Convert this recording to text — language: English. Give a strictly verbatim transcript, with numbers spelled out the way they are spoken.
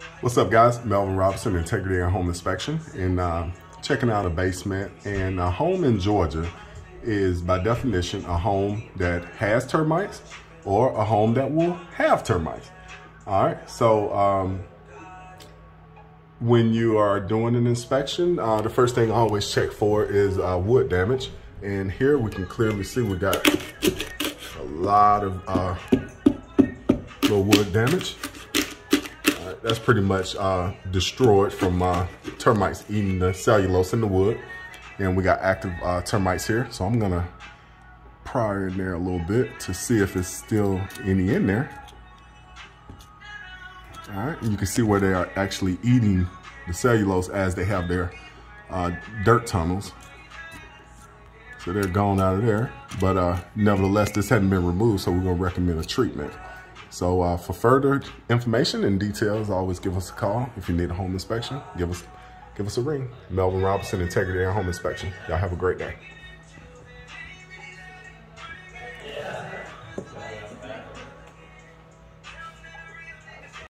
What's up, guys? Melvin Robinson, Integrity and Home Inspection, and uh, checking out a basement. And a home in Georgia is, by definition, a home that has termites or a home that will have termites. All right, so um, when you are doing an inspection, uh, the first thing I always check for is uh, wood damage. And here we can clearly see we got a lot of uh, little wood damage. That's pretty much uh, destroyed from uh, termites eating the cellulose in the wood. And we got active uh, termites here. So I'm gonna pry in there a little bit to see if it's still any in there. All right, and you can see where they are actually eating the cellulose as they have their uh, dirt tunnels. So they're gone out of there. But uh, nevertheless, this hadn't been removed, so we're gonna recommend a treatment. So uh, for further information and details, always give us a call. If you need a home inspection, give us give us a ring. Melvin Robinson, Integrity and Home Inspection. Y'all have a great day.